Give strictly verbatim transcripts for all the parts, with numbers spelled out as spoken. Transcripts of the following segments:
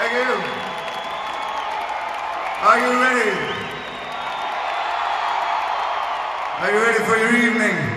Thank you. Are you ready? Are you ready for your evening?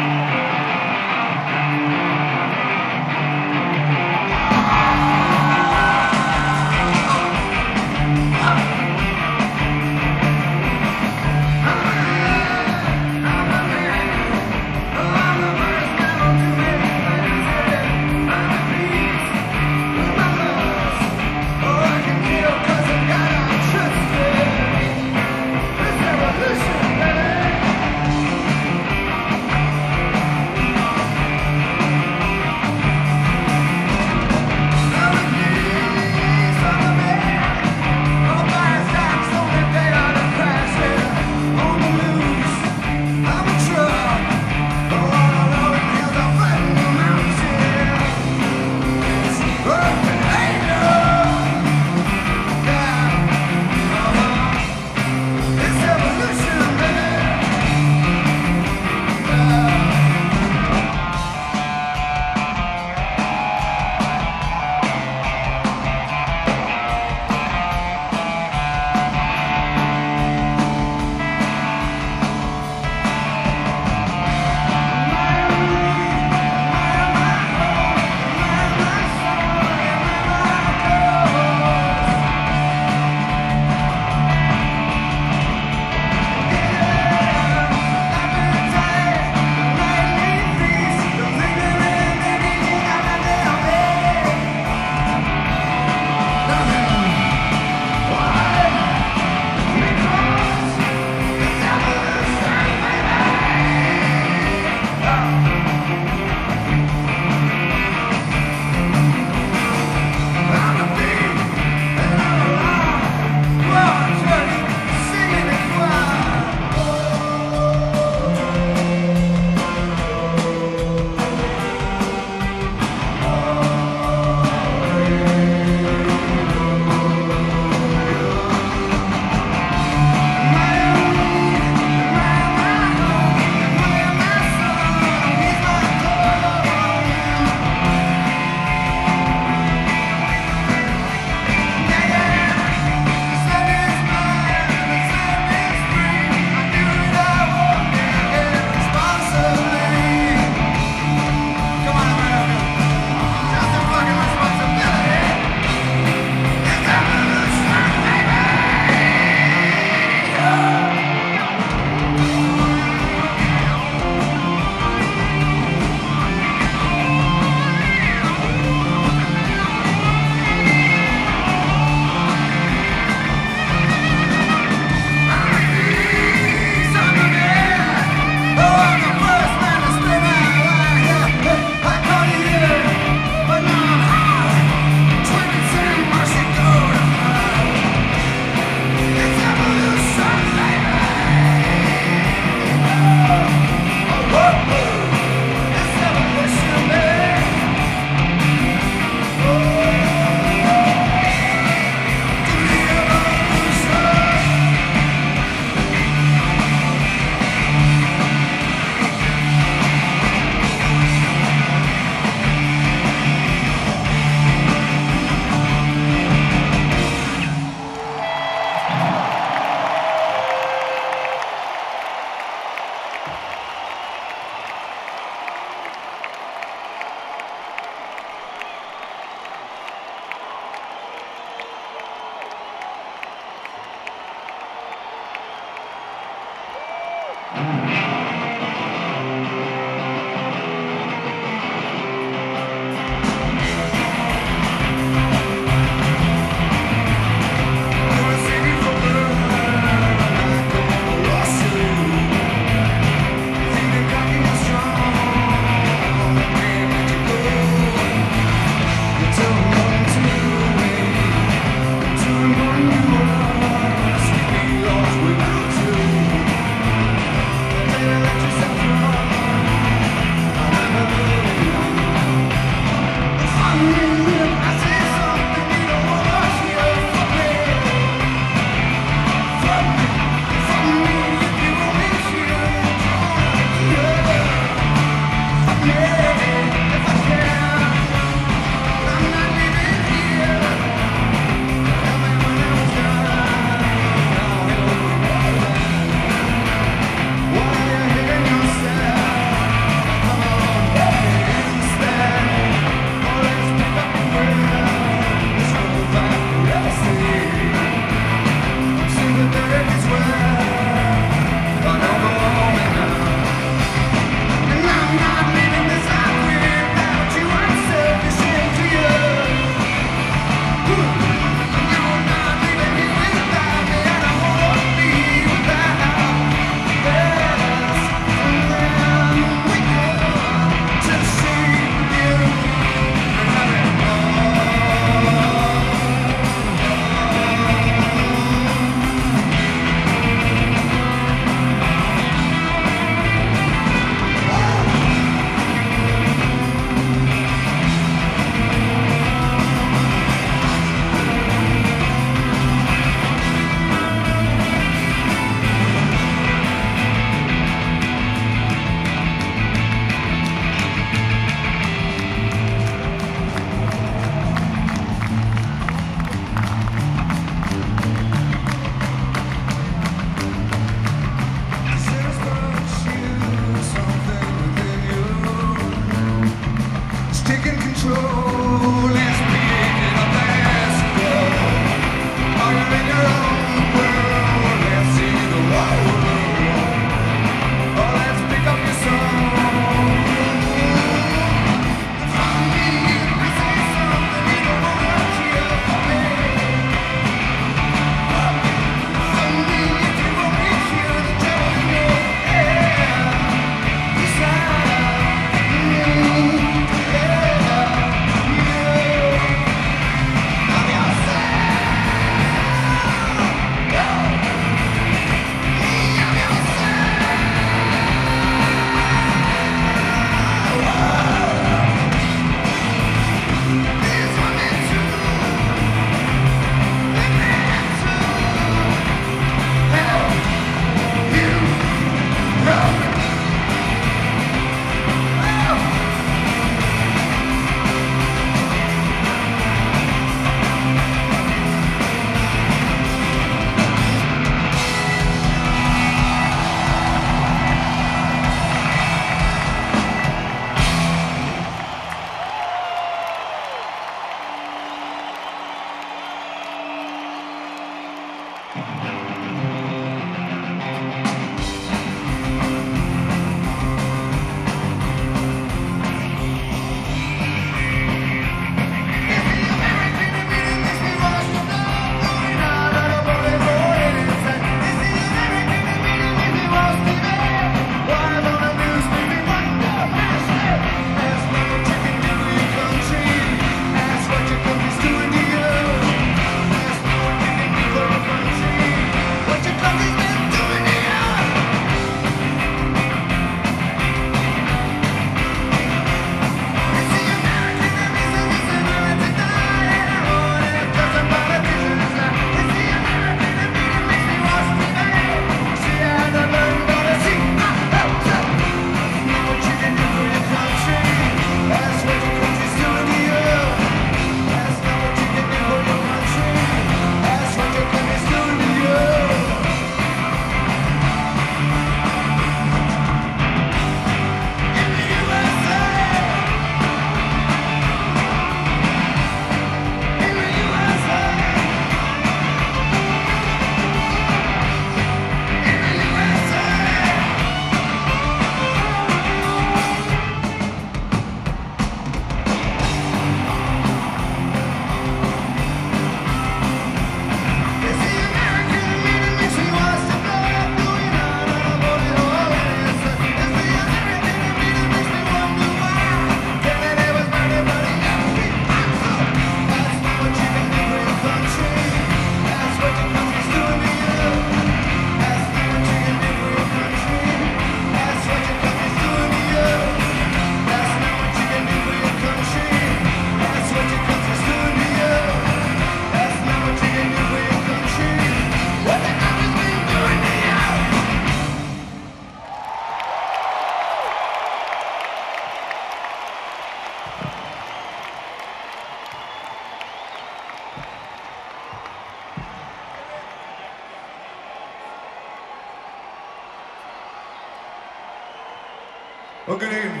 Well, good evening.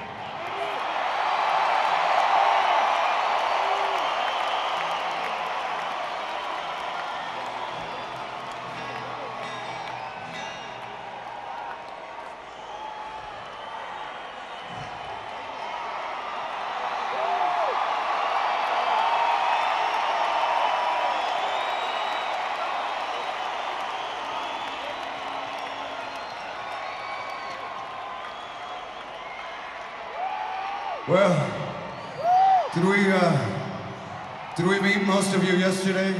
Well, did we, uh, did we meet most of you yesterday?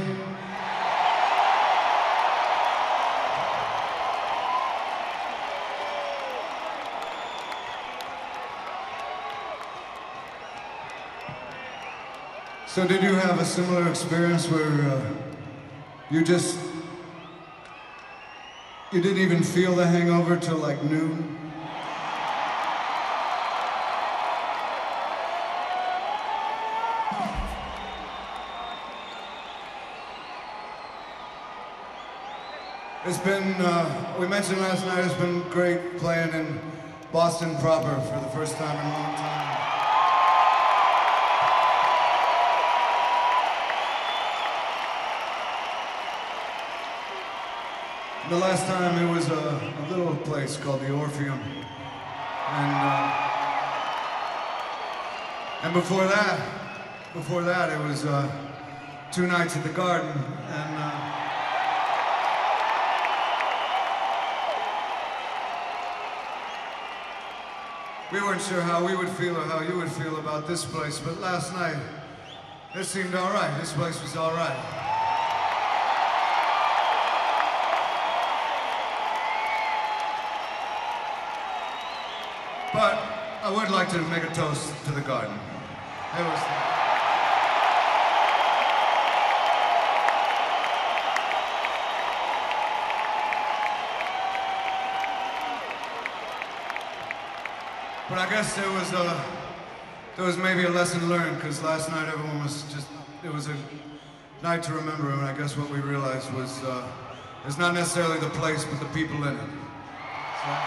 So did you have a similar experience where uh, you just, you didn't even feel the hangover till like noon? It's been, uh, we mentioned last night, it's been great playing in Boston proper for the first time in a long time. The last time it was a, a little place called the Orpheum. And, uh, and before that, before that it was uh, two nights at the Garden. And uh, we weren't sure how we would feel or how you would feel about this place, but last night, it seemed all right. This place was all right. But I would like to make a toast to the Garden. It was... But I guess there was a, there was maybe a lesson learned, because last night everyone was just, it was a night to remember, and I guess what we realized was uh, it's not necessarily the place, but the people in it. So,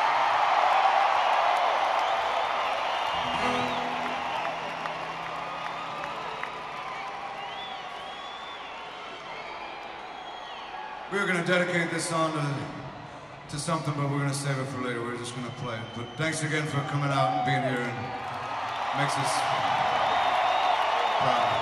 we were going to dedicate this song to, to something, but we're going to save it for later. We're just going to play it. But thanks again for coming out and being here. And makes us proud.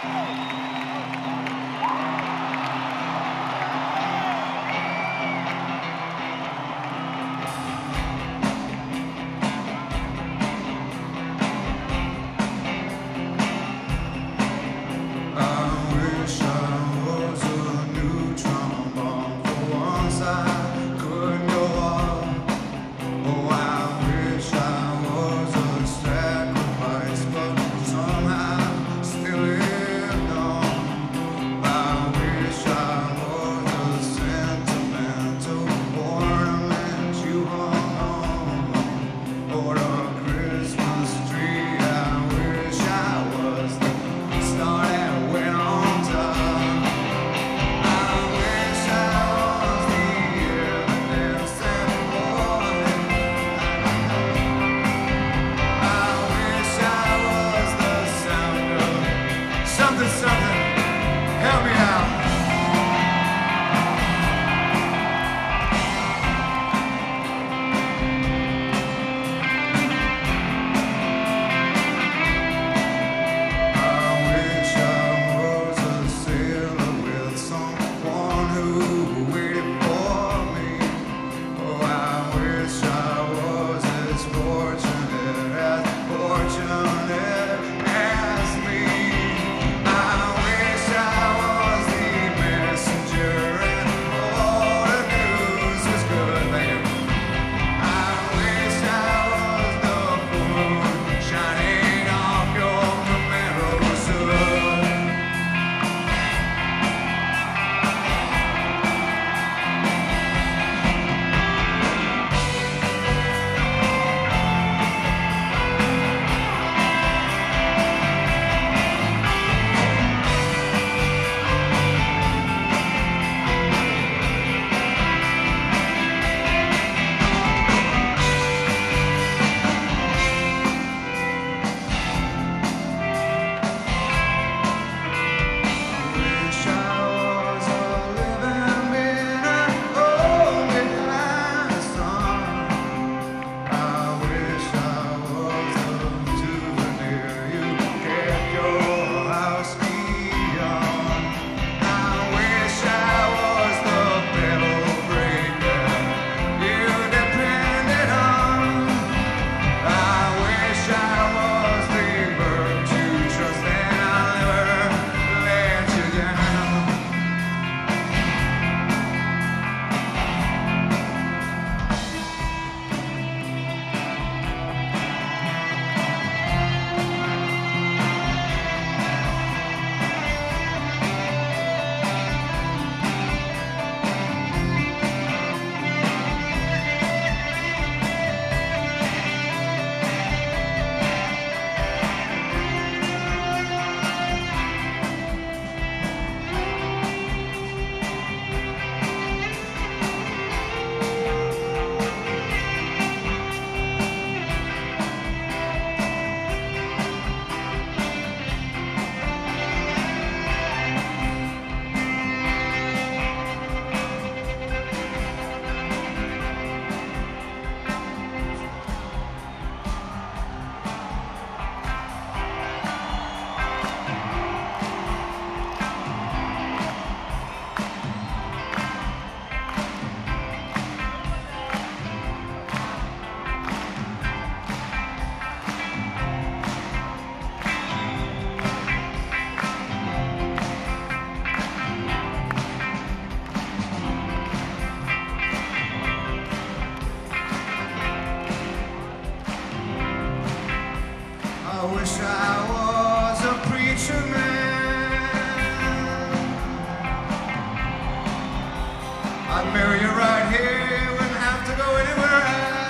I'd marry you right here, wouldn't have to go anywhere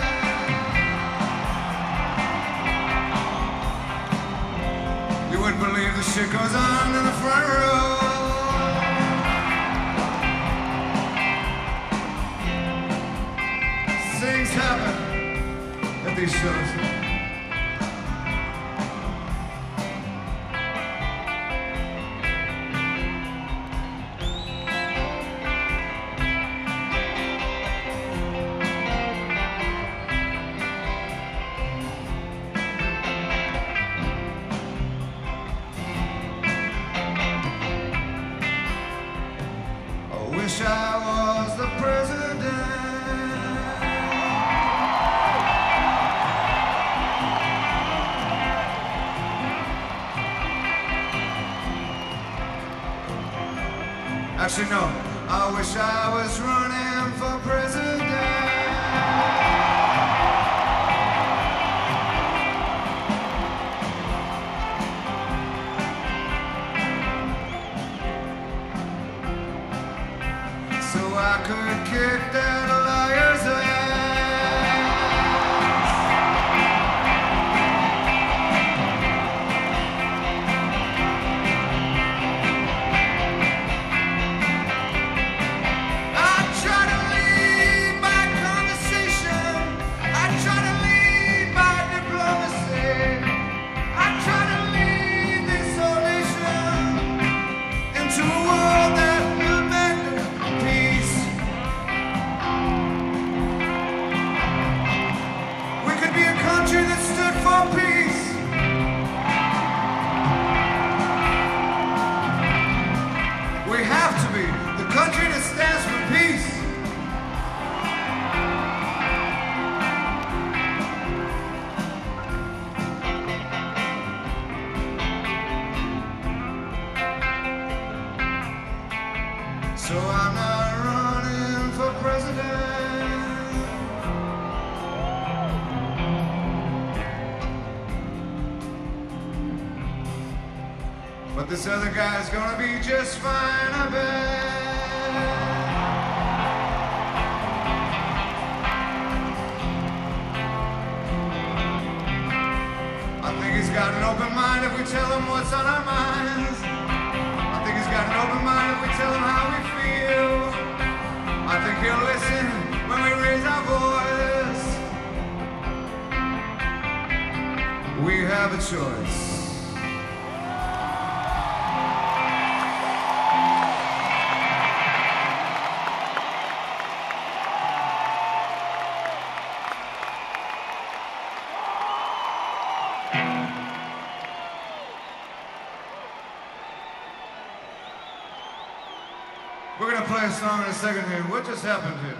else. You wouldn't believe the shit goes on in the front row. Things happen at these shows. Actually, no. I wish I was running for president. So I could kick that liar's ass. So I'm not running for president. But this other guy's gonna be just fine, I bet. I think he's got an open mind if we tell him what's on our minds. I think he's got an open mind if we tell him how we feel. I think he'll listen when we raise our voice. We have a choice. We're gonna play a song in a second here. What just happened here?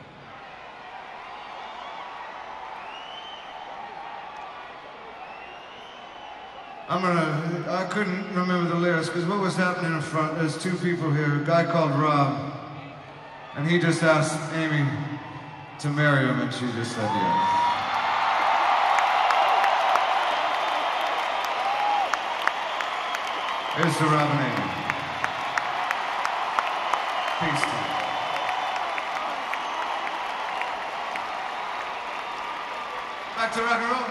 I'm gonna, I couldn't remember the lyrics because what was happening in front, there's two people here, a guy called Rob, and he just asked Amy to marry him and she just said yeah. Here's to Rob and Amy. Peace to you. Back to rock and roll.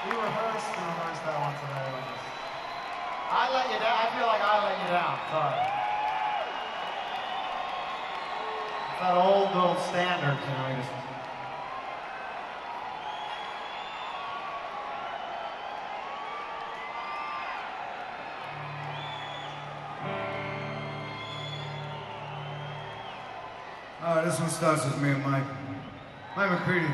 We rehearsed and rehearsed that one today. I let you down. I feel like I let you down. Sorry. It's that old, old standard, you know. You just... All right, this one starts with me and Mike. Mike McCready.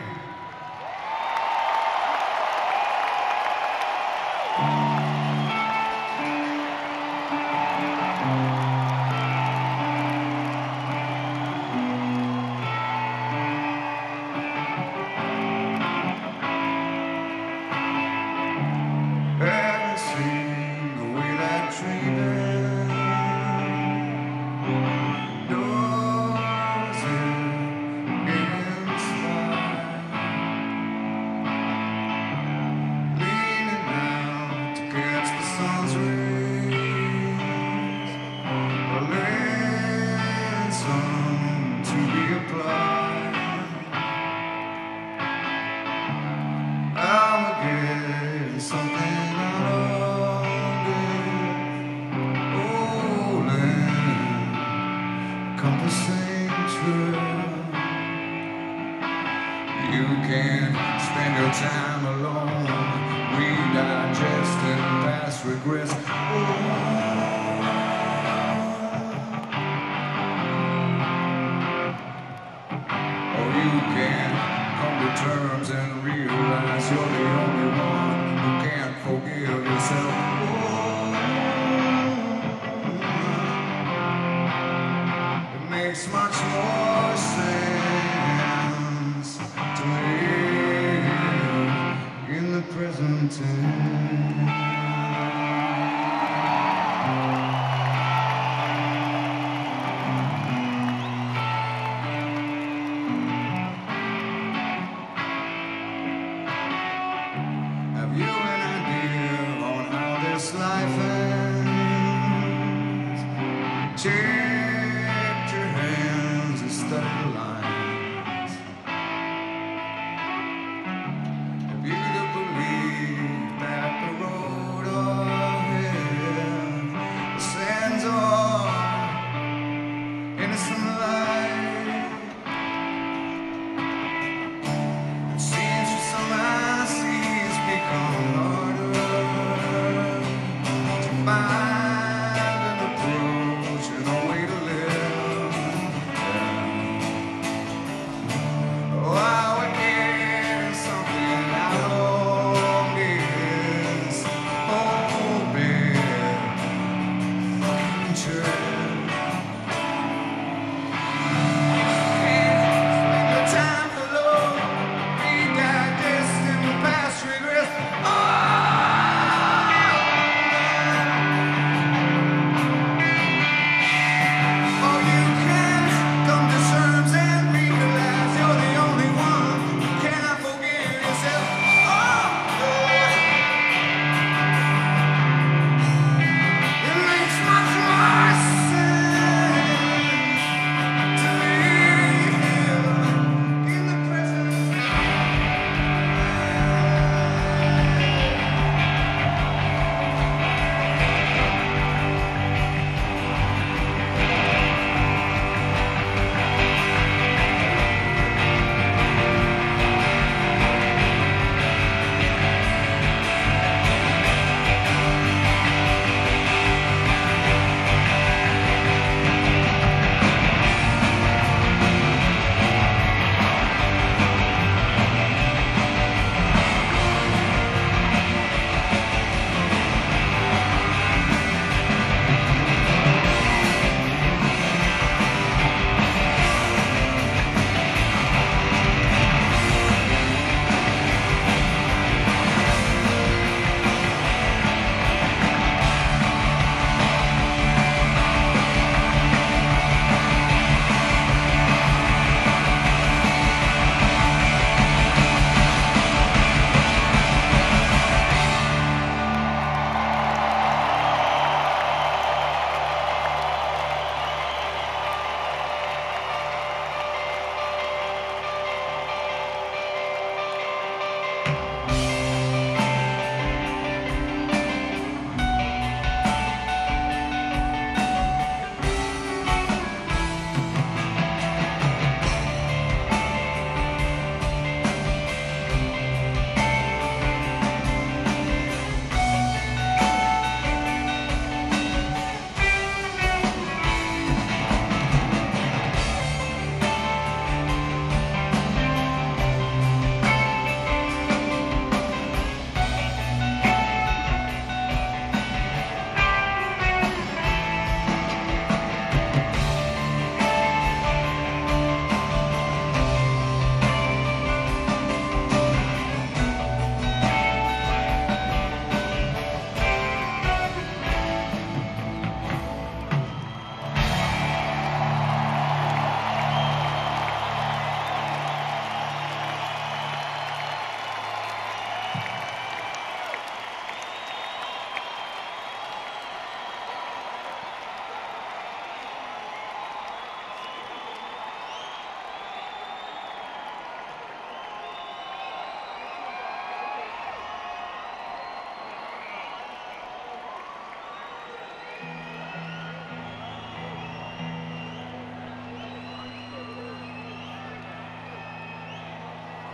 You can spend your time alone, redigesting past regrets. Or you can come to terms and realize you're the only one who can't forgive yourself. It makes much more sense to live in the present tense. Have you an idea on how this life ends? Check your hands and study the lines. If you could believe that the road ahead ascends on innocent light, it seems you somehow see it's become harder to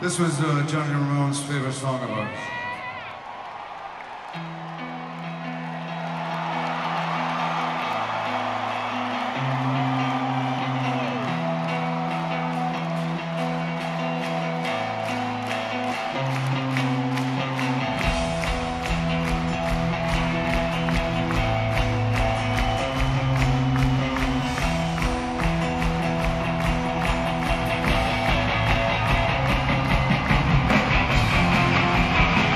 This was uh, Johnny Ramone's favorite song of ours. Thank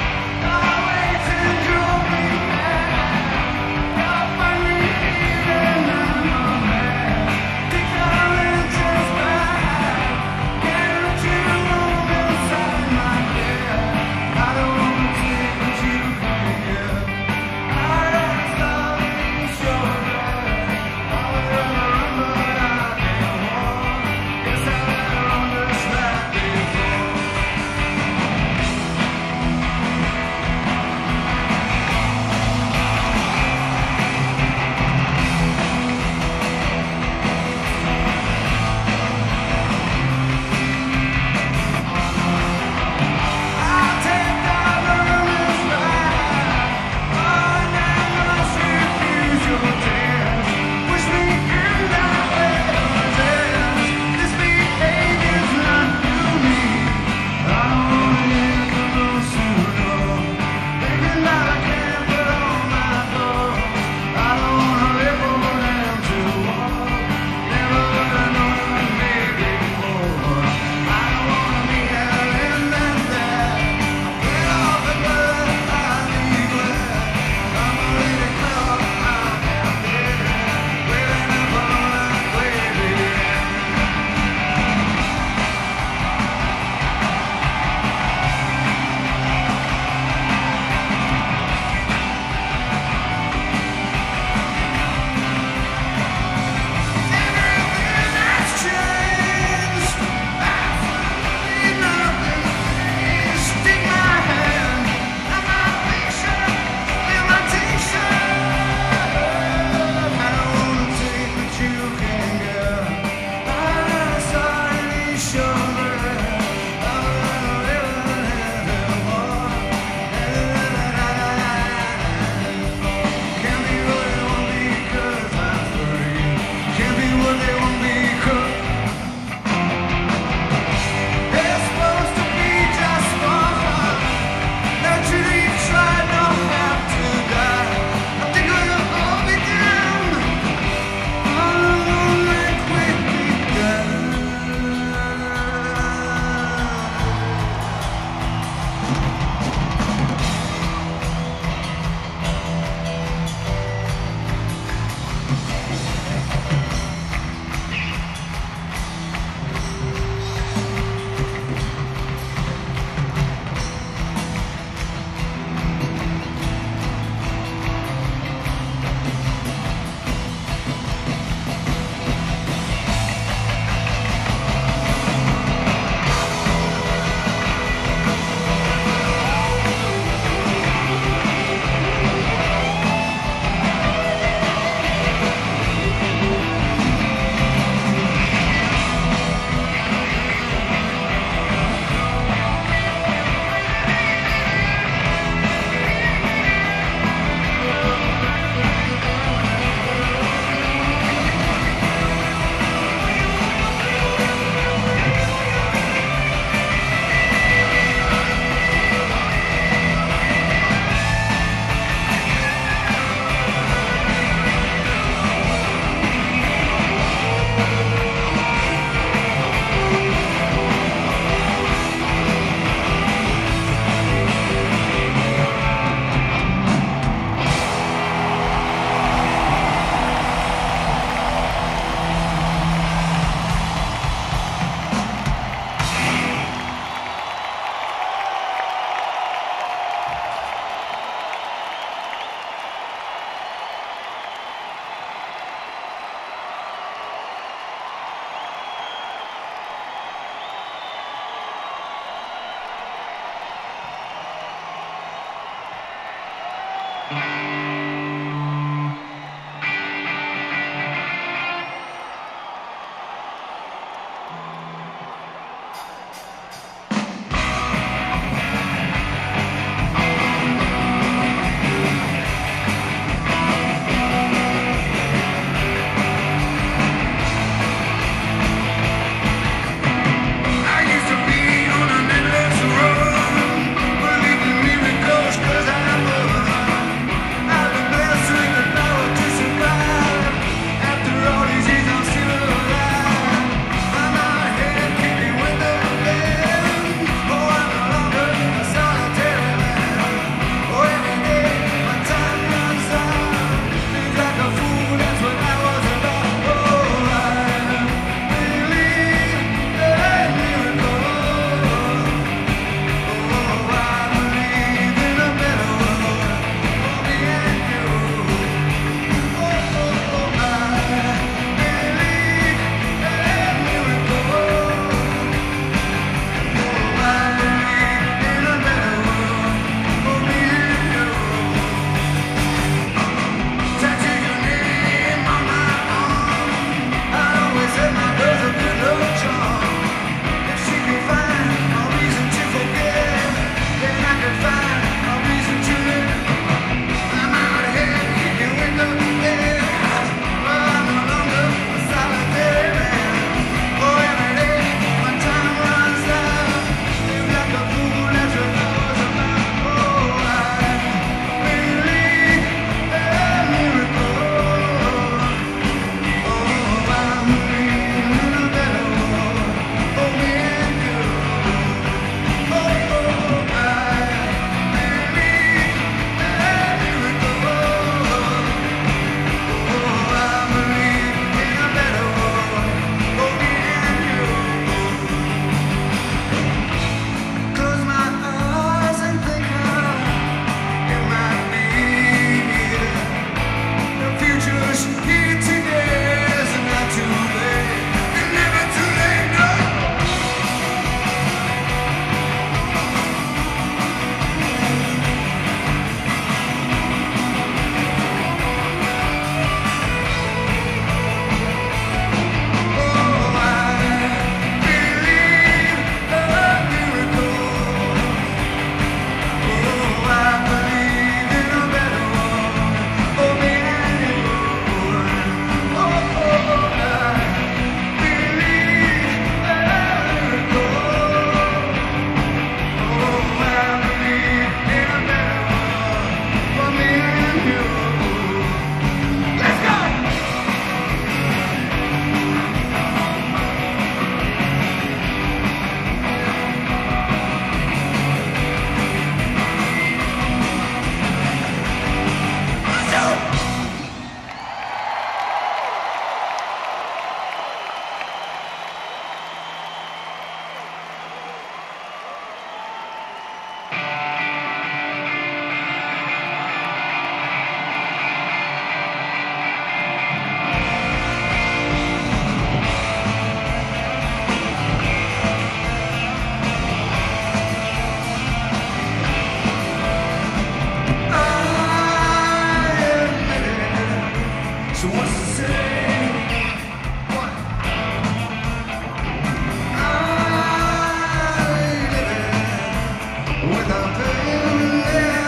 without paying.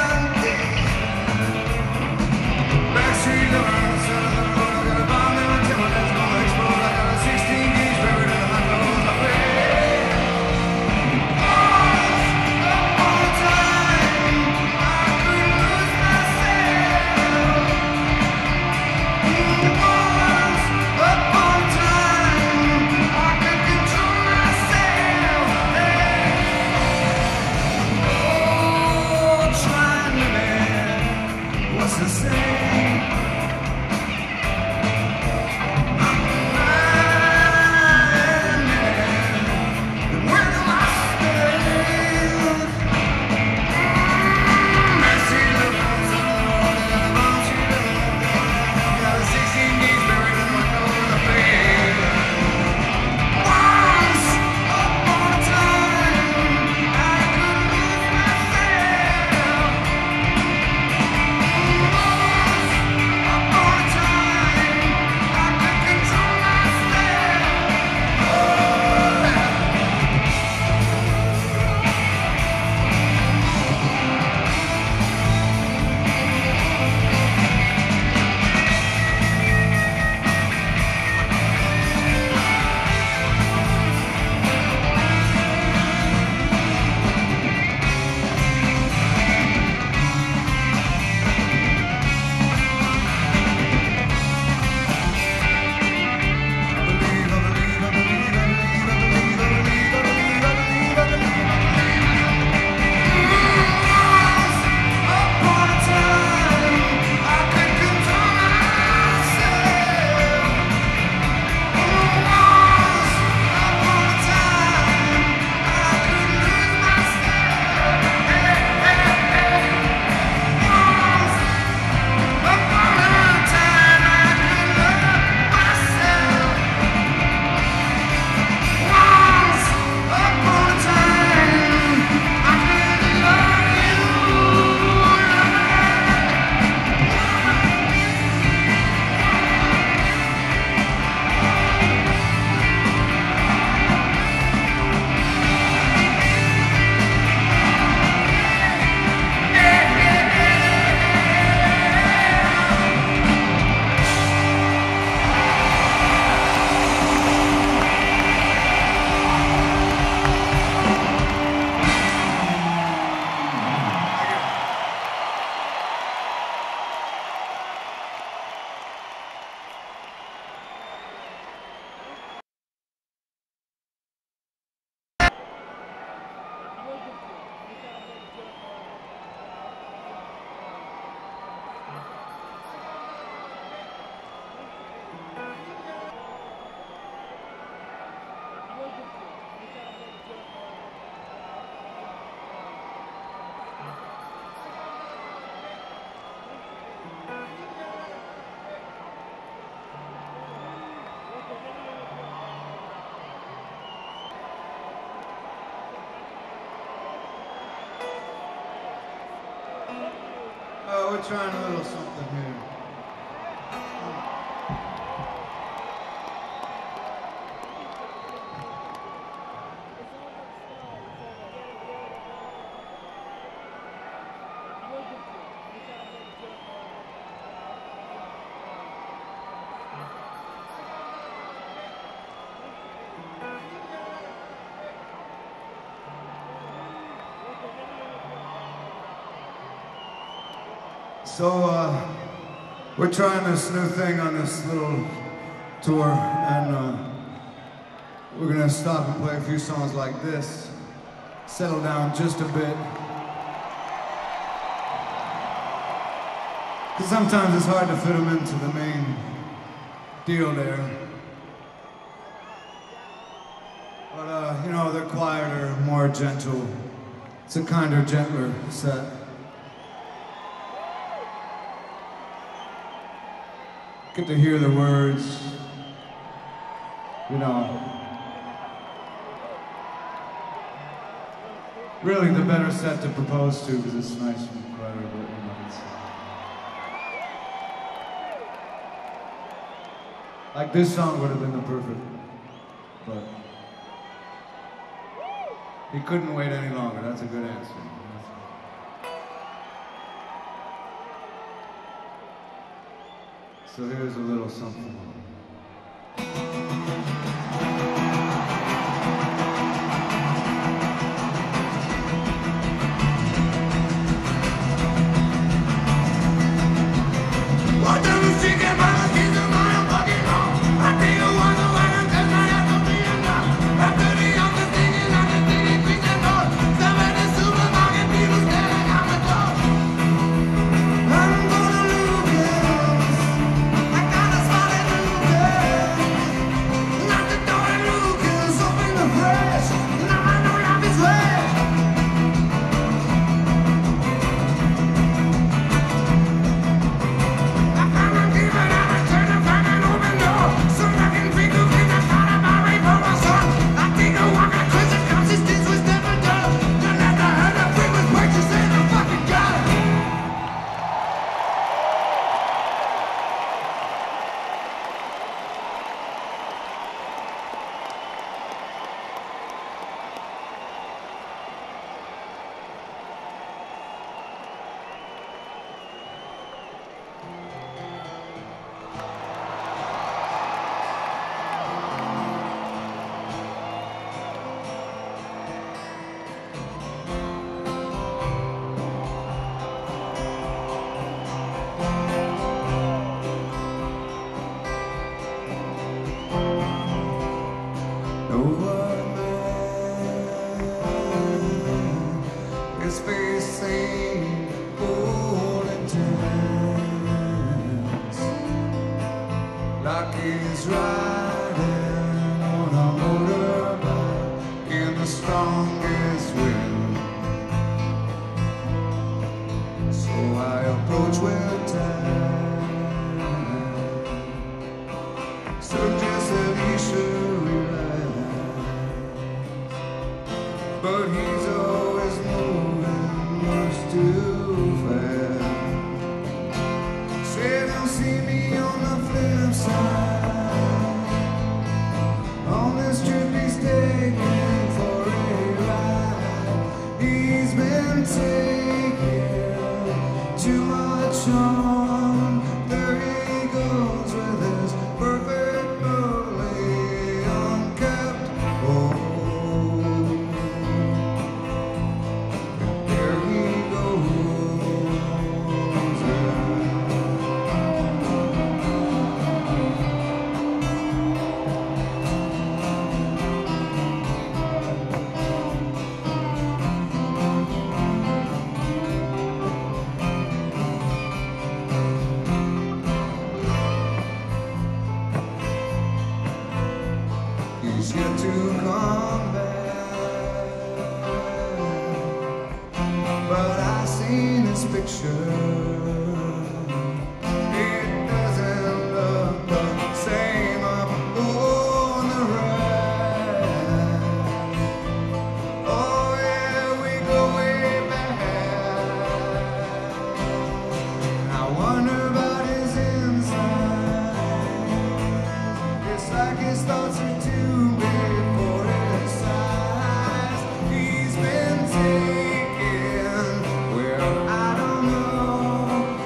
Backstreet living, son of the road. I got a bomb in my temple that's gonna explode. I got a sixteen gauge buried in my nose. I pray. Once upon a time, I could lose myself. Once upon a time, I could control myself. Oh, trying to live, what's the same? Where do I stand? I see the bones on the road and the bones you don't. Got a sixteen gauge buried in my nose. I feel. Once upon a time, I could lose myself. Once upon a time, I could control myself. Oh, we're trying a little something here. So, uh, we're trying this new thing on this little tour, and uh, we're gonna stop and play a few songs like this, settle down just a bit. Because sometimes it's hard to fit them into the main deal there. But, uh, you know, they're quieter, more gentle. It's a kinder, gentler set. Get to hear the words, you know. Really the better set to propose to, because it's nice and quieter, but you know, it's like this song would have been the perfect, but he couldn't wait any longer. That's a good answer. So here's a little something. What the music and my kids are my fucking home. I think I wonder why I'm just not after being done. After the other thinking, I'm just thinking, quick and roll. Some of the supermarket people staring at my door. I'm gonna Lucas. I got a spot at Lucas. Knock the door at Lucas, open the press. Now I know life is red. His face seemed cold and tense, like he's riding on a motorbike in the strongest wind. So I approach with time, suggested he should relax, but he's always moving much too fast. Said he'll see me on the flip side. On this trip he's taking for a ride. He's been taking too much on. There he goes with his perfectly unkept home. He's yet to come back, but I seen his picture. It doesn't look the same up on the right. Oh yeah, we go way back. I wonder about his inside. It's like his thoughts are too big for his size. He's been taken where I don't know.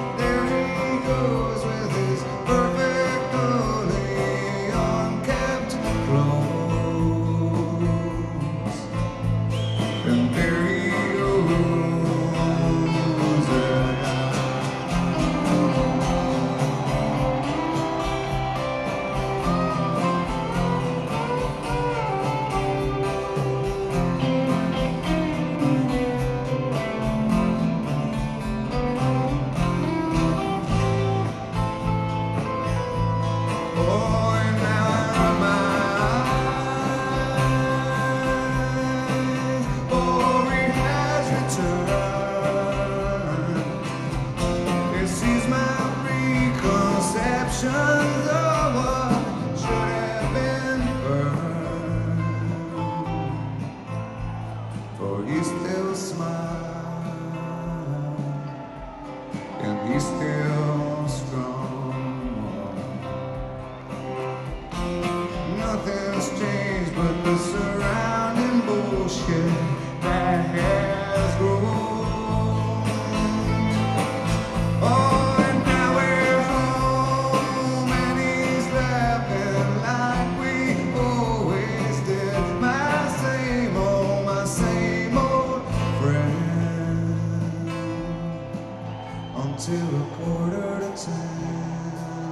till a quarter to ten.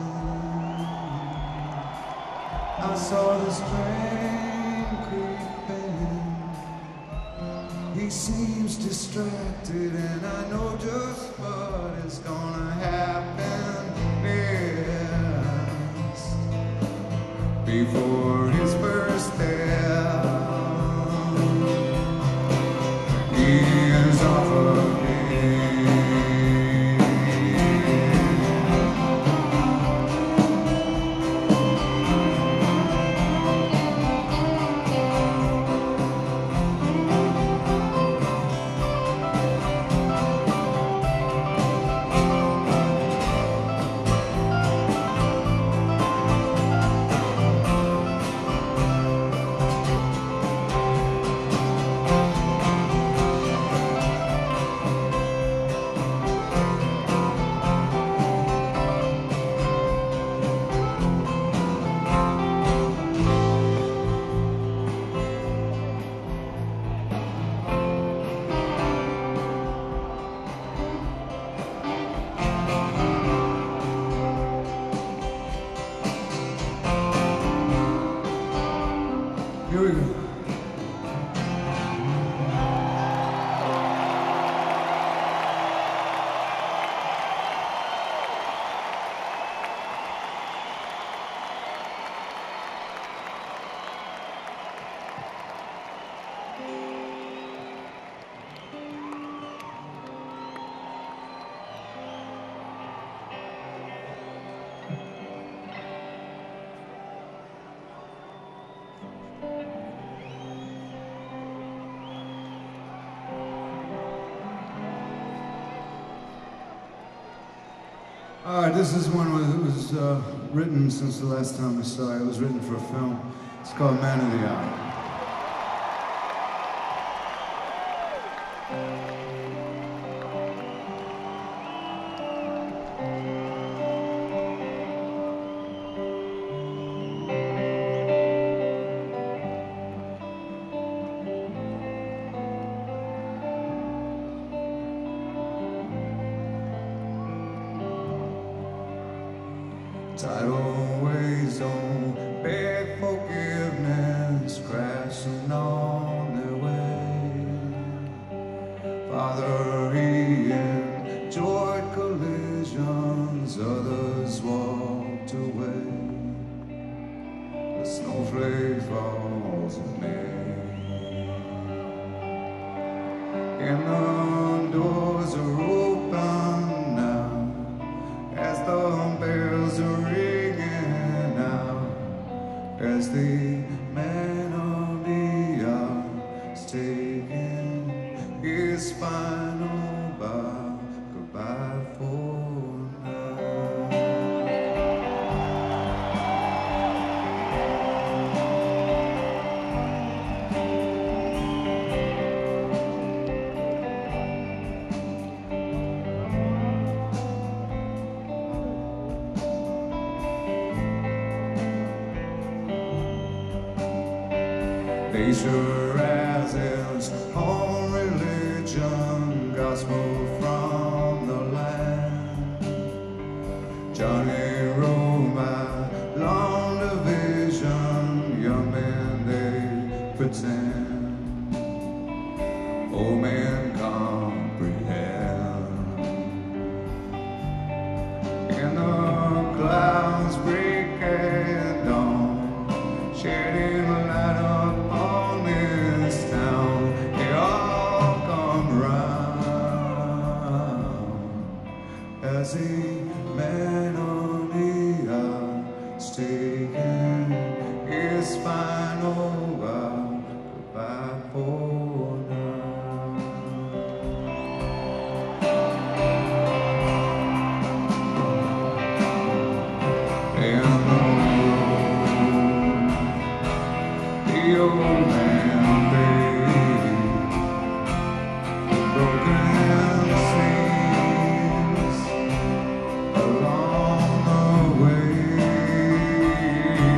I saw this train creeping. He seems distracted, and I know just what is gonna happen next. Before his first step, he is off again. Here we go. All right, this is one that was uh, written since the last time I saw it. It was written for a film. It's called Man of the Hour. Tidal waves don't beg forgiveness, crashing on their way. Father, he enjoyed collisions, others walked away. The snowflake falls in May, and the doors are open now as the bells are ringing out, as the man of the hour is taking his final bow. Goodbye for now. Leisure as his own religion, gospel from the land. Johnny Rome, my long division, young men they pretend, old men comprehend. And the clouds break at dawn, shedding light up as the man on the hour is taking his final bow. Goodbye for now. And the road, the old man baby, broken along the way.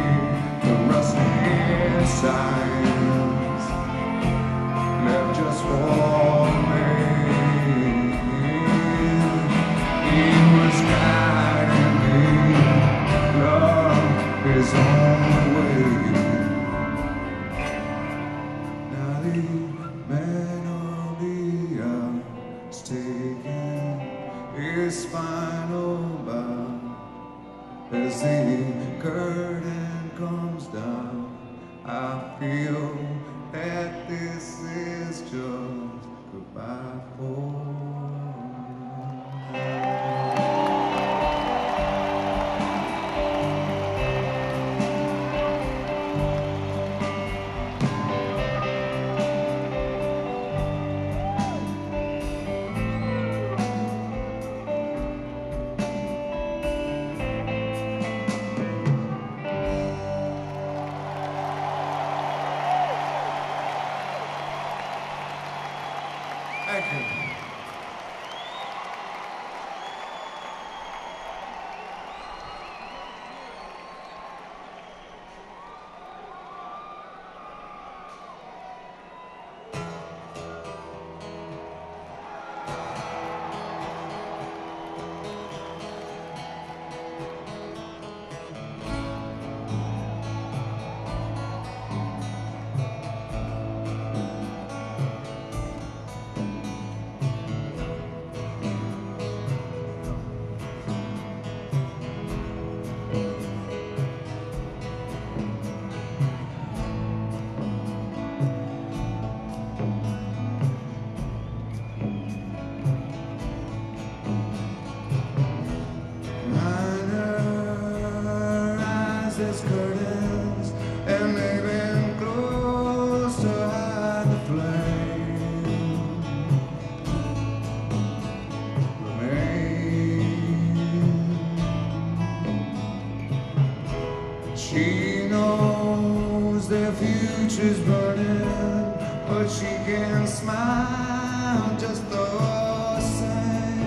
taking his final bow as the curtain comes down. I feel that this is just goodbye for Thank you. There's curtains and they've been closed to hide the flame. Remain. She knows their future's burning, but she can smile just the same.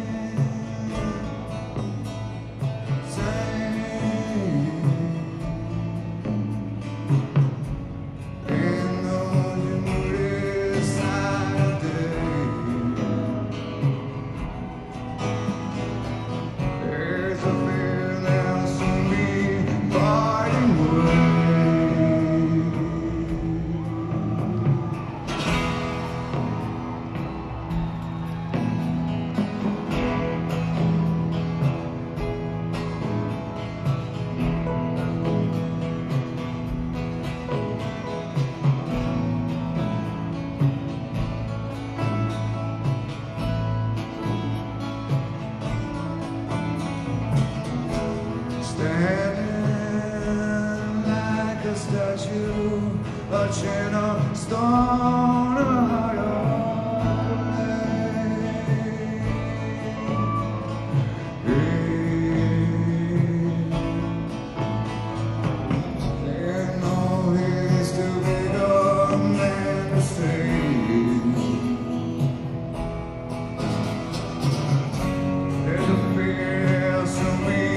Standing like a statue, a chain of stone, a heart of clay. There no is too big a man to save. There's a fear so we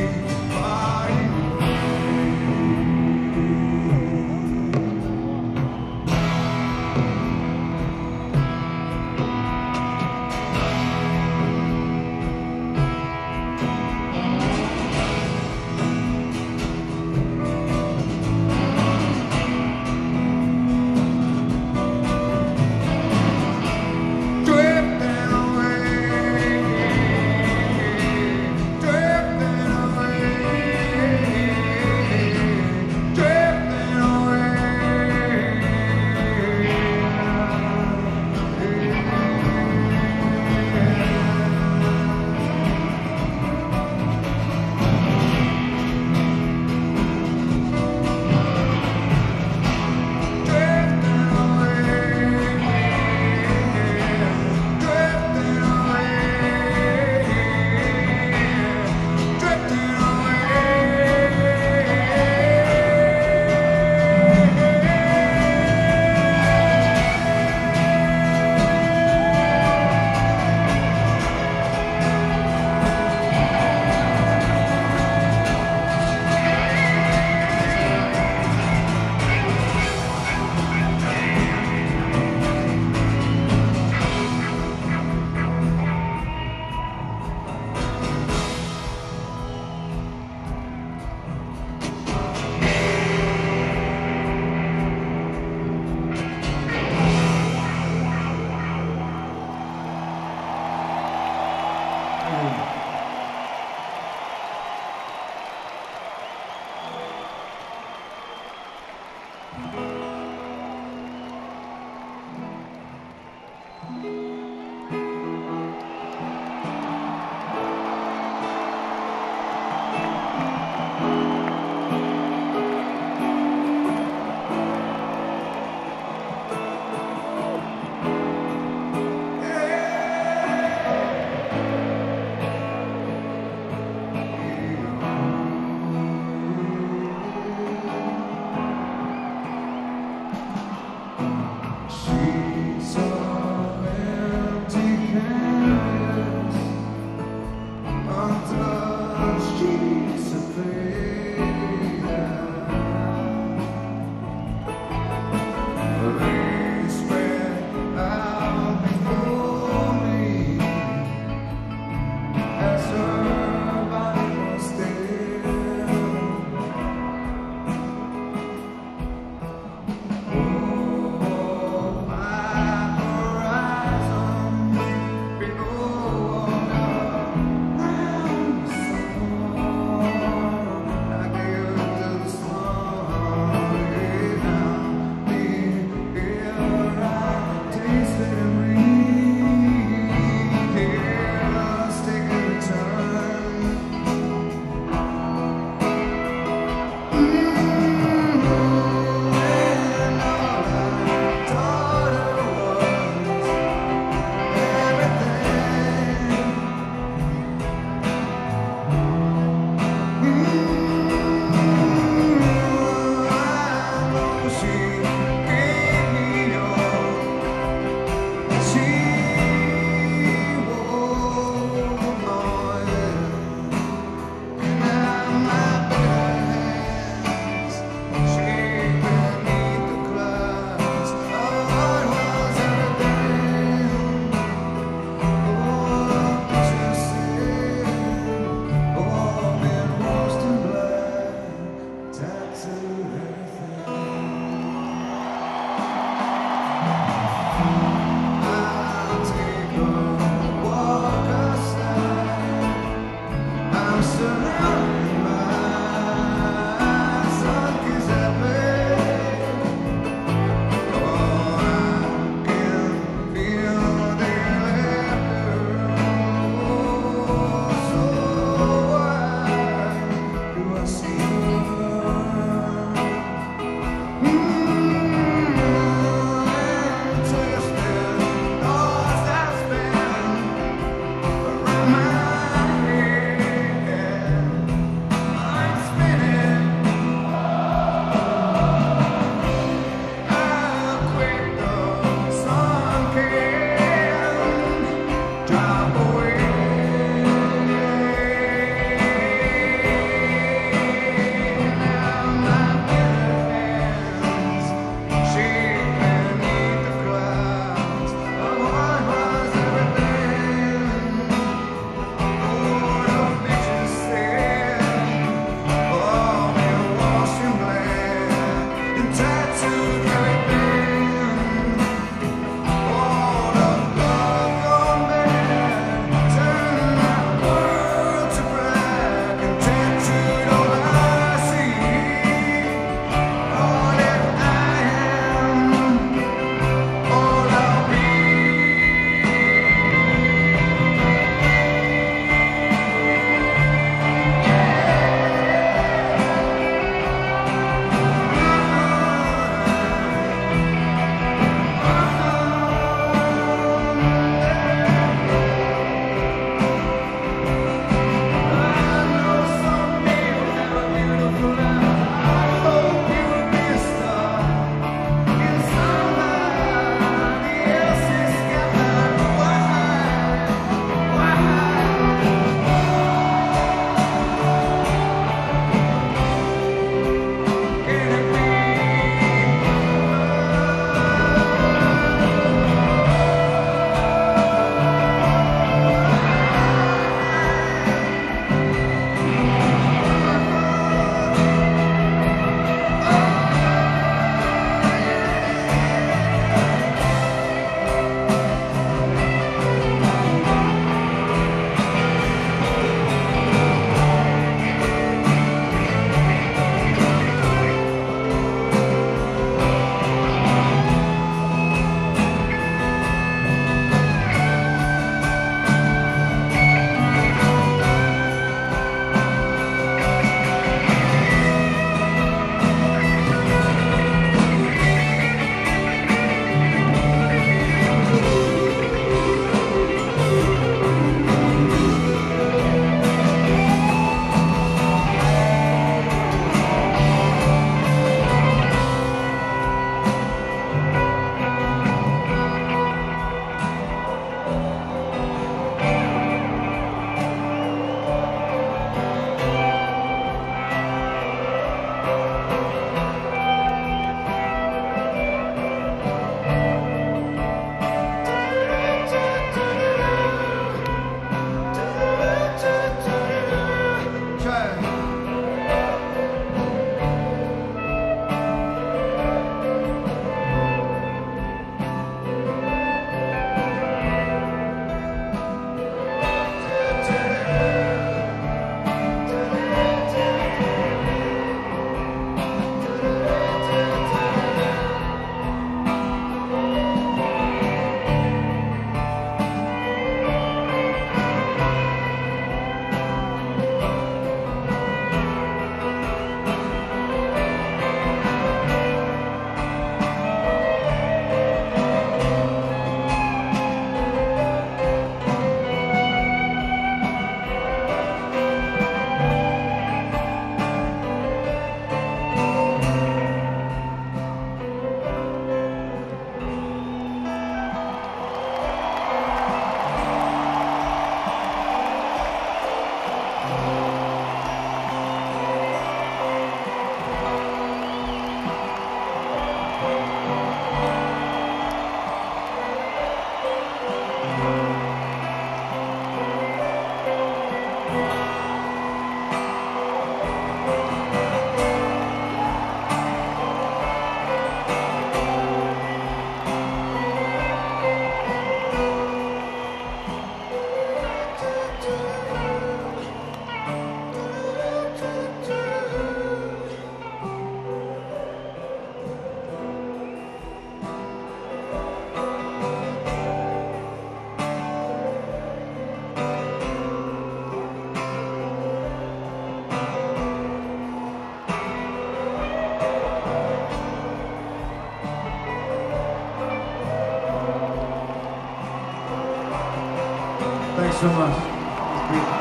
so much. It's great.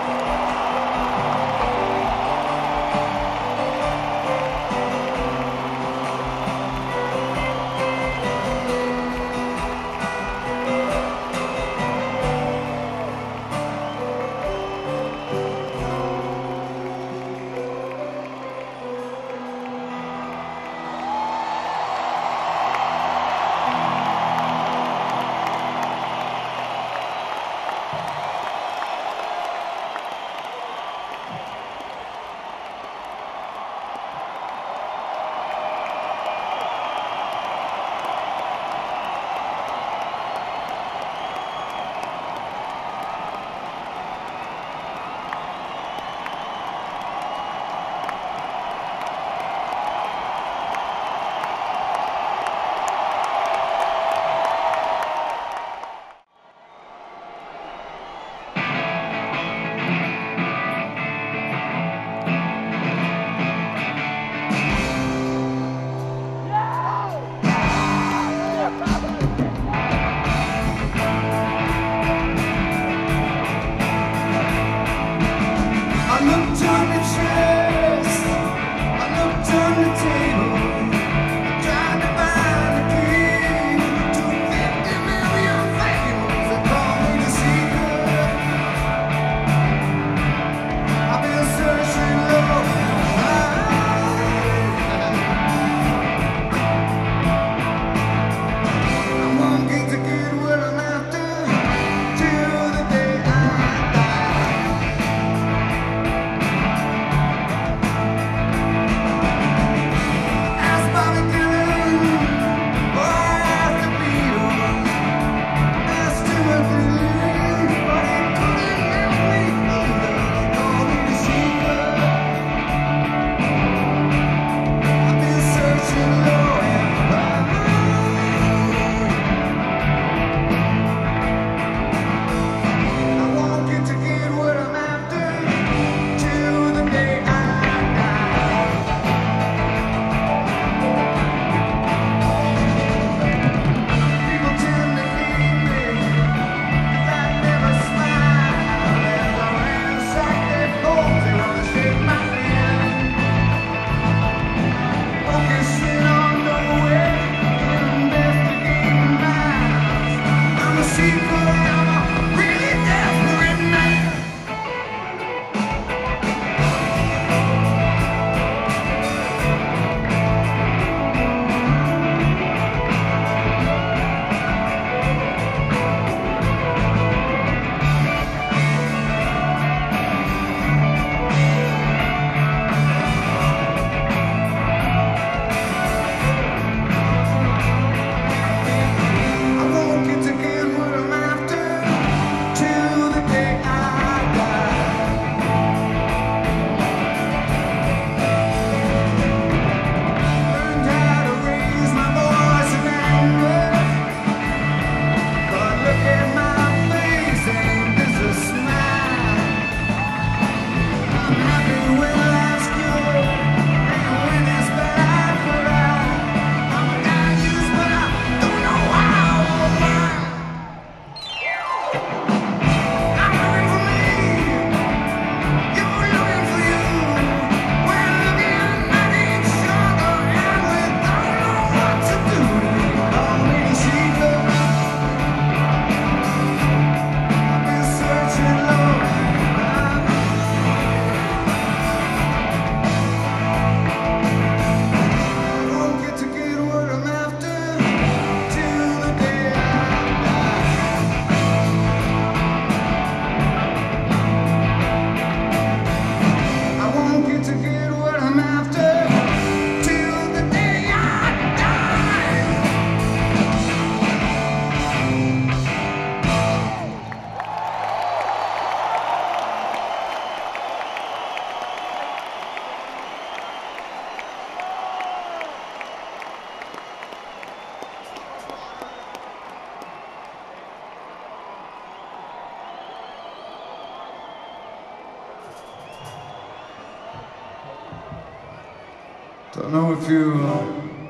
Don't know if you uh,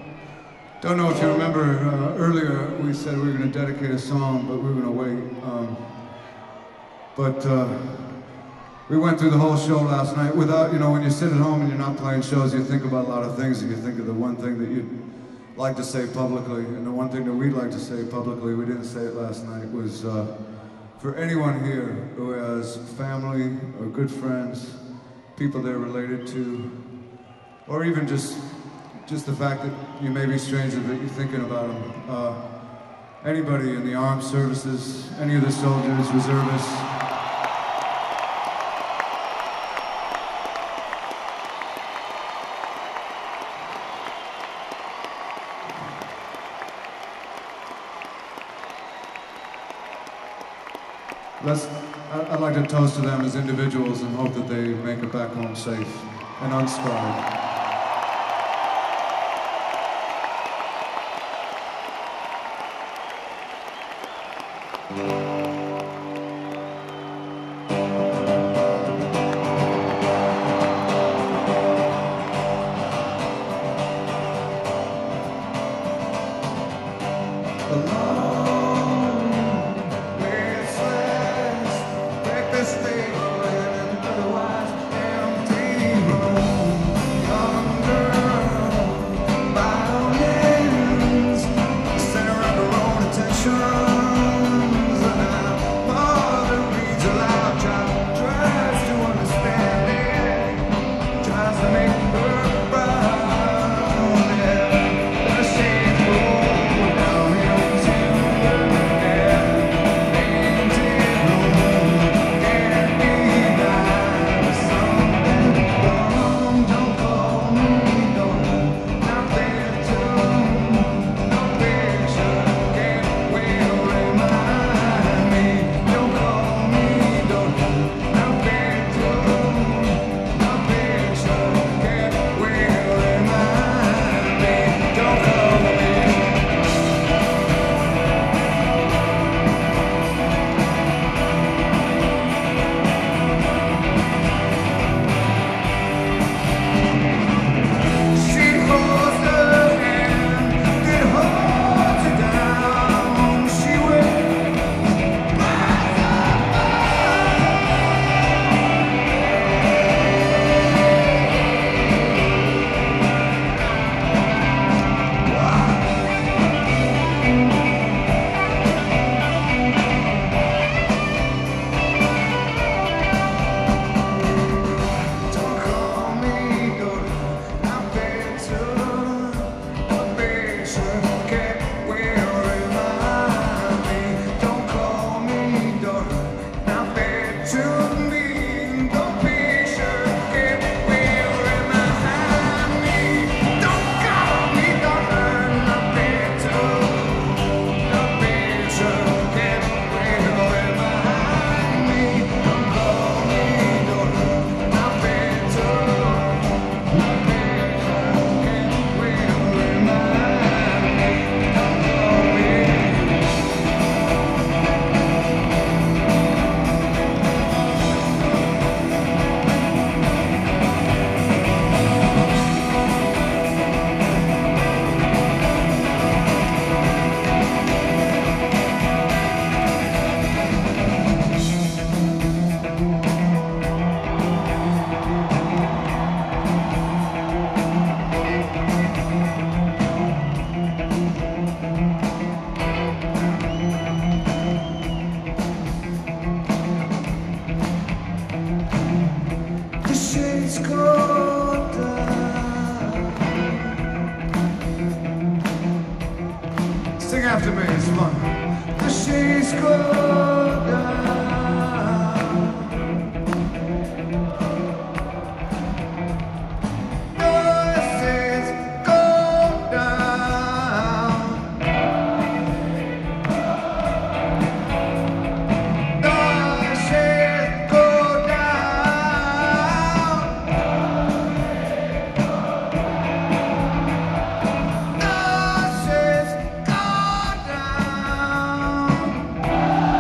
don't know if you remember uh, earlier we said we were going to dedicate a song, but we were going to wait. Um, But uh, we went through the whole show last night without, you know, when you sit at home and you're not playing shows, you think about a lot of things, and you think of the one thing that you'd like to say publicly, and the one thing that we'd like to say publicly, we didn't say it last night, was uh, for anyone here who has family or good friends, people they're related to, or even just just the fact that you may be strangers, that you're thinking about them. Uh, anybody in the armed services, any of the soldiers, reservists. Let's, I'd like to toast to them as individuals and hope that they make it back home safe and unscarred. Sing after me, it's fun. The shades go down. The shades go down. The shades go down. The shades go down.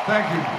Thank you.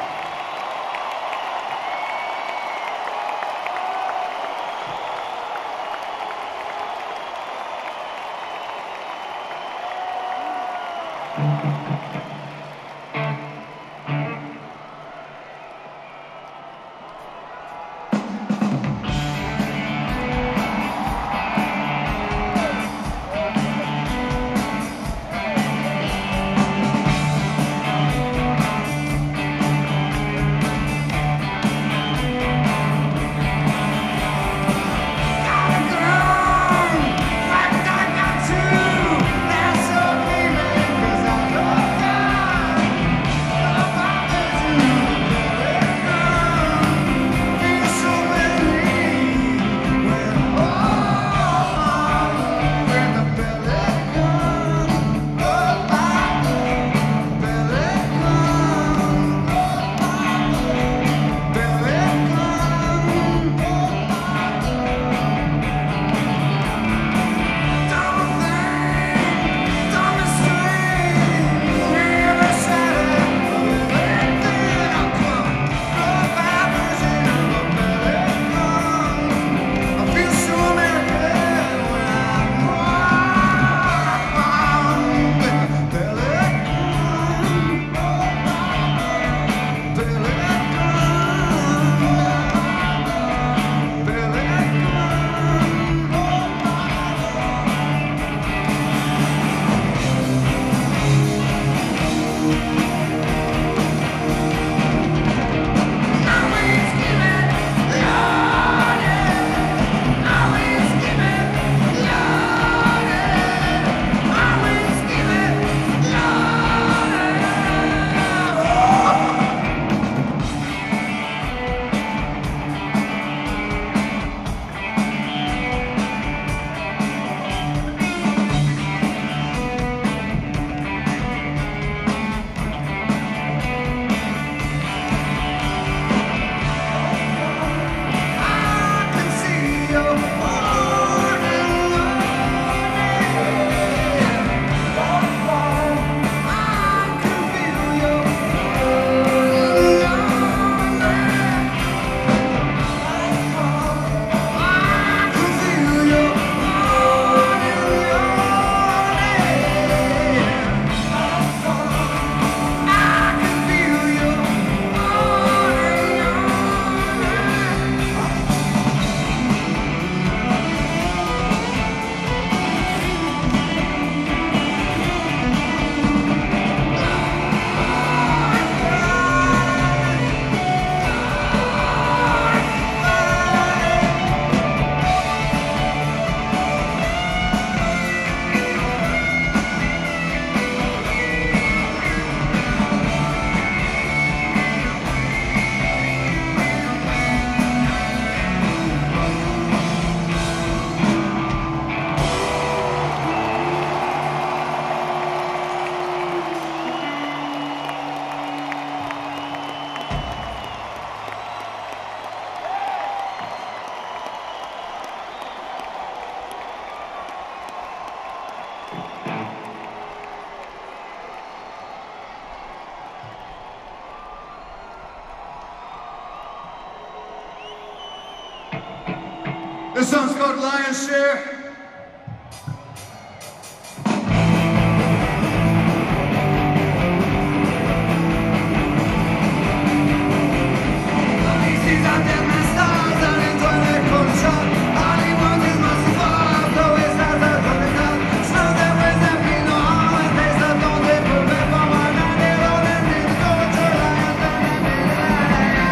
This song's called Lion's Share.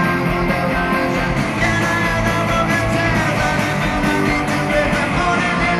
Morning.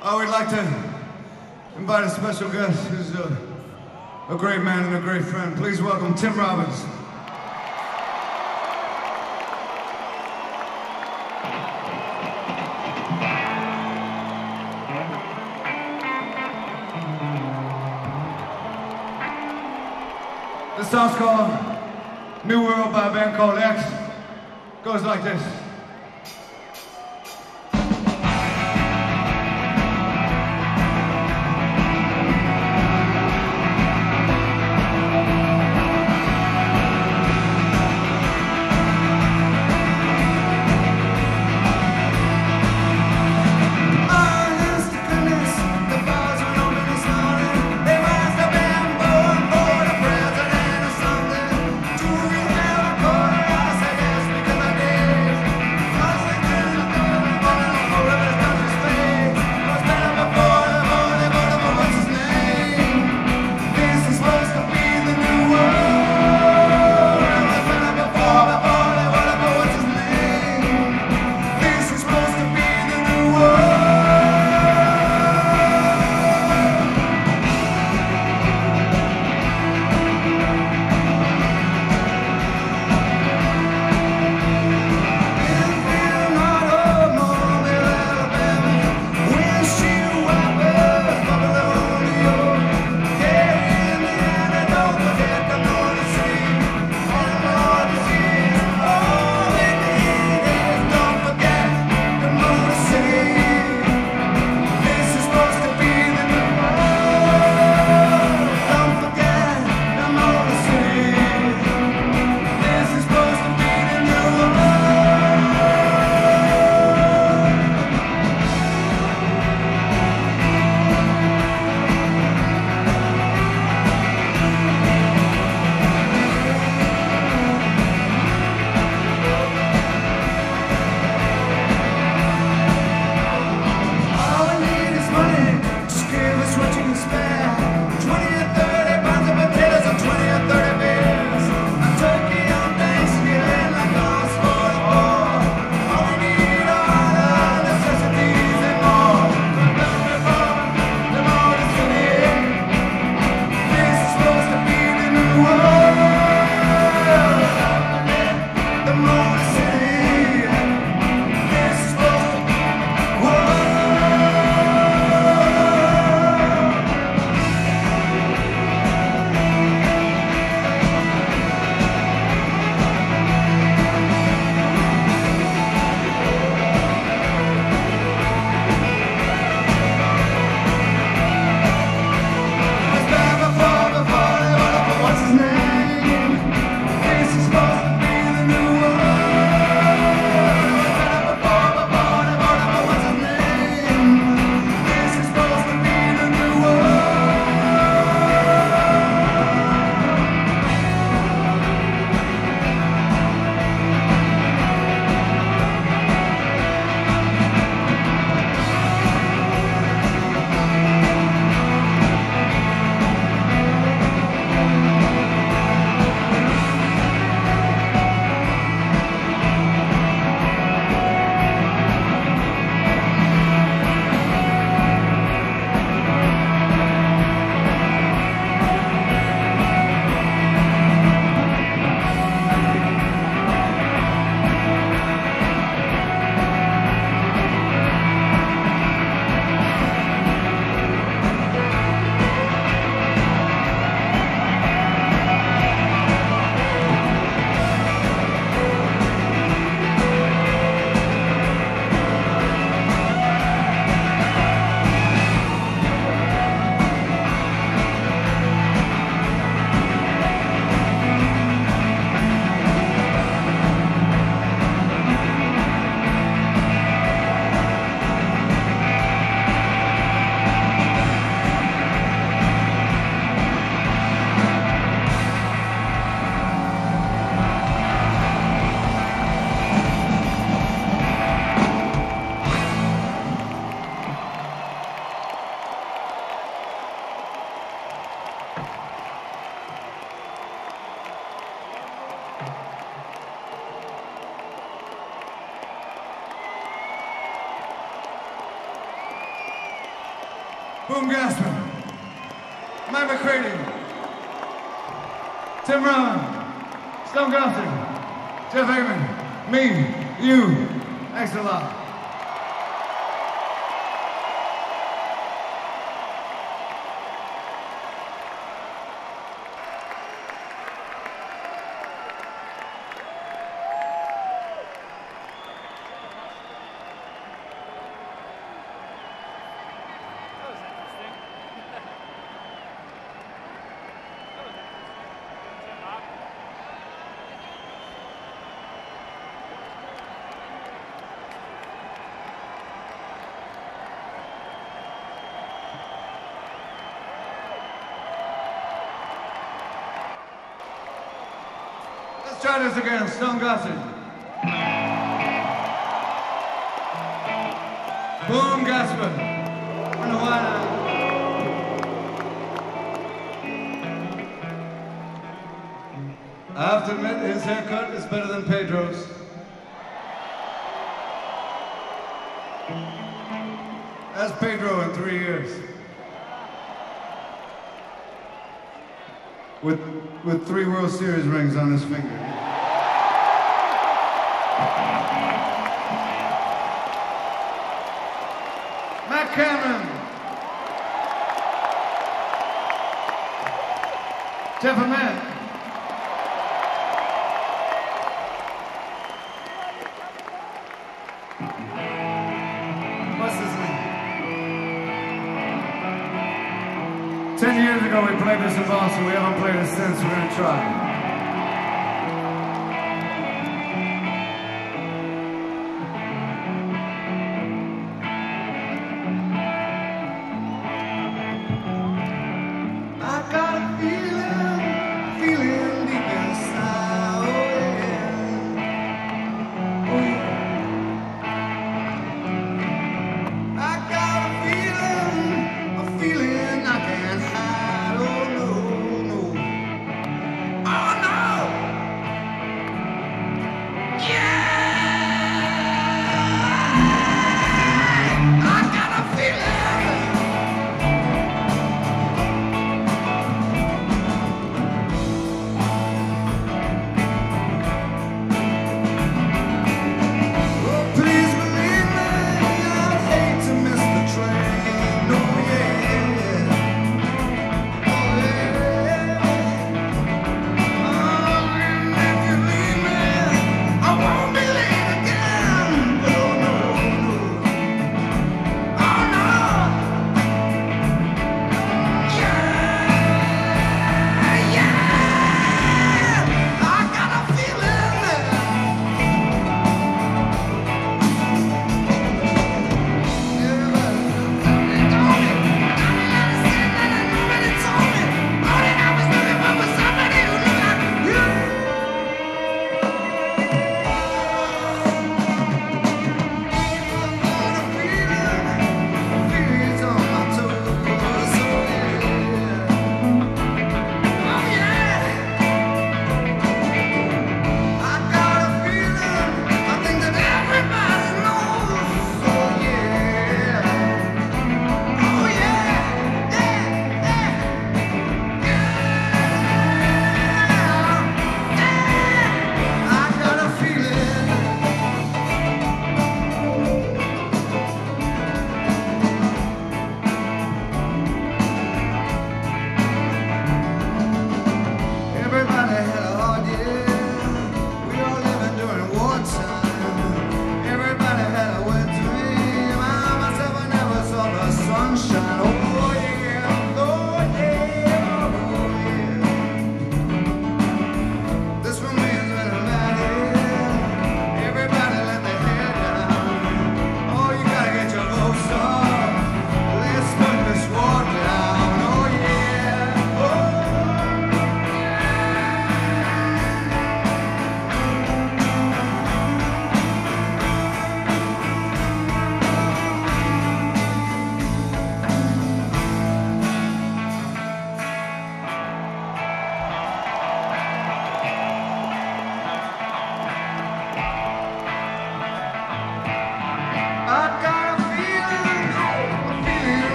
Uh, we'd like to invite a special guest who's a, a great man and a great friend. Please welcome Tim Robbins. This song's called New World by a band called X. Goes like this. Because I did. Boom Gaspar, Mike McCready, Tim Rowan, Stone Gossard, Jeff Eggman, me, you. Thanks a lot. Let's try this again, Stone Gossard. Boom Gaspar. And why not? I have to admit, his haircut is better than Pedro's. That's Pedro in three years. With, with three World Series rings on his finger. Matt Cameron. Jeff Ament. What's his name? Ten years ago we played this in Boston. We haven't played it since. We're gonna try. I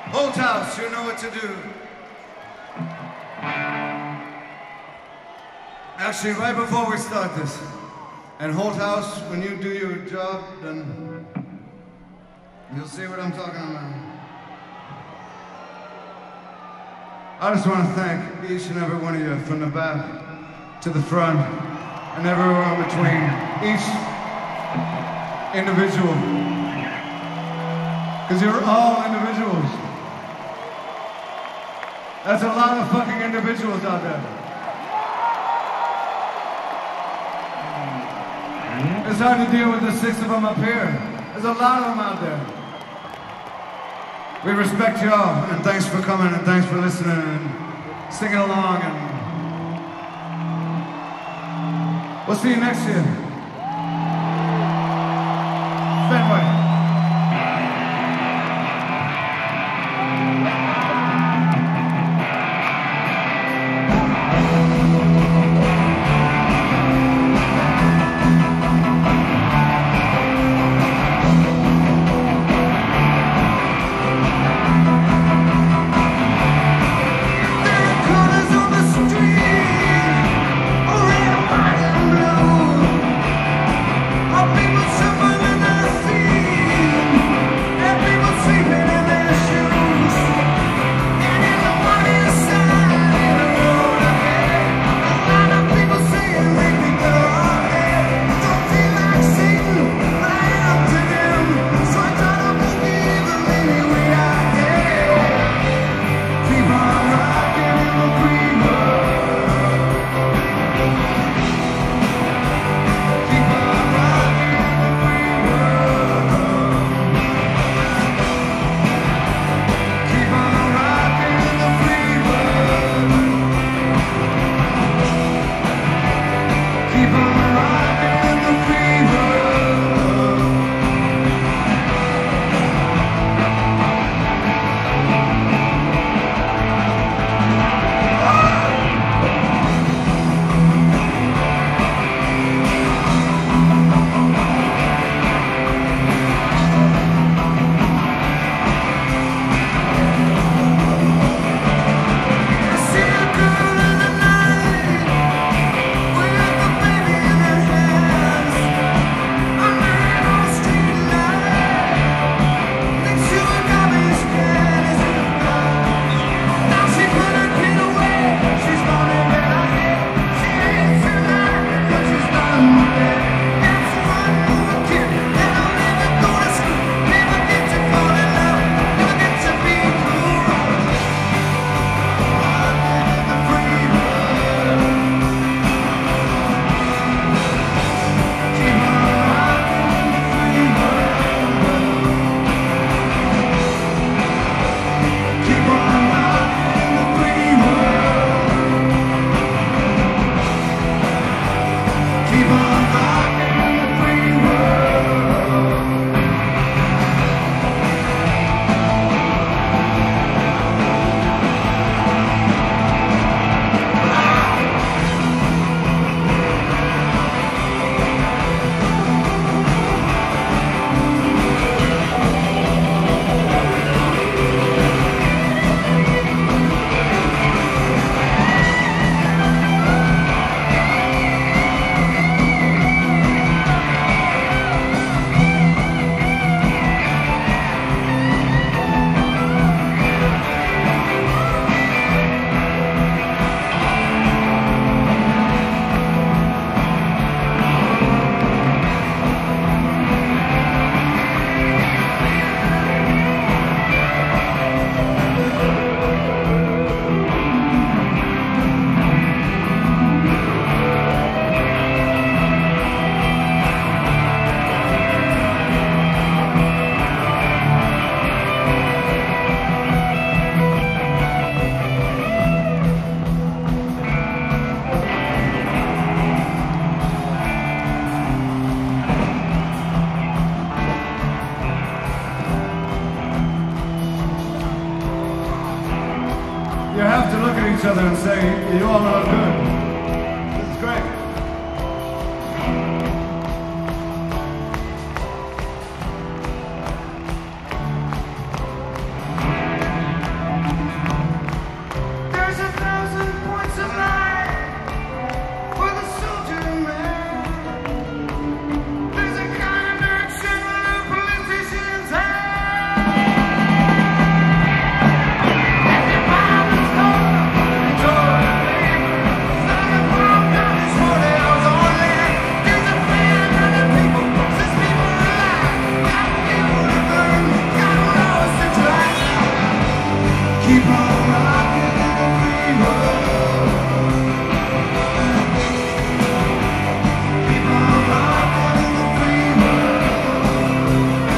Holt House, you know what to do. Actually, right before we start this, and Holt House, when you do your job, then you'll see what I'm talking about. I just want to thank each and every one of you, from the back to the front, and everywhere in between, each individual, because you're all individuals. That's a lot of fucking individuals out there. It's hard to deal with the six of them up here. There's a lot of them out there. We respect you all, and thanks for coming, and thanks for listening, and singing along, and we'll see you next year. Fenway. You have to look at each other and say, you all are good. It's great. Keep on rocking in the free world. Keep on rocking in the free world.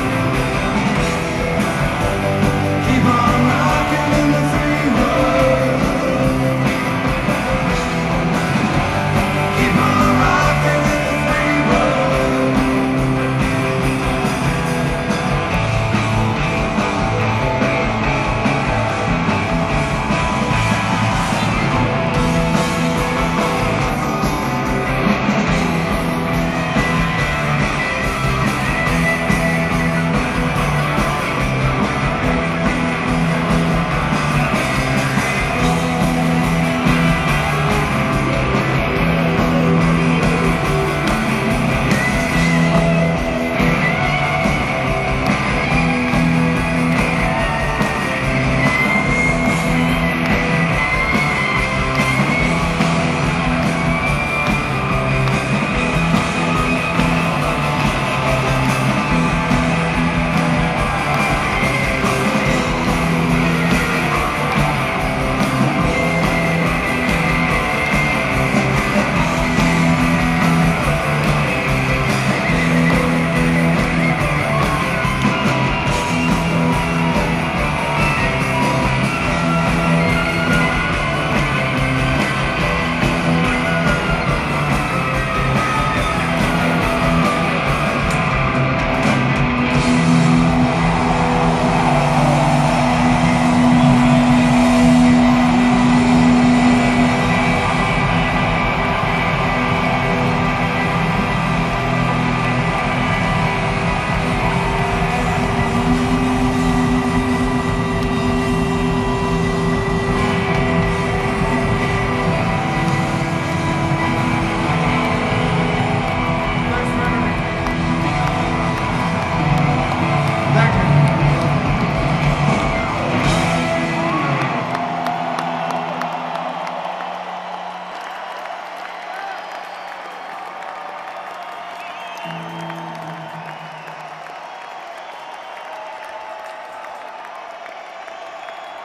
Keep on rocking in the free world. Keep on rocking in the free world.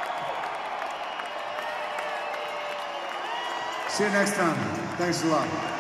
See you next time. Thanks a lot.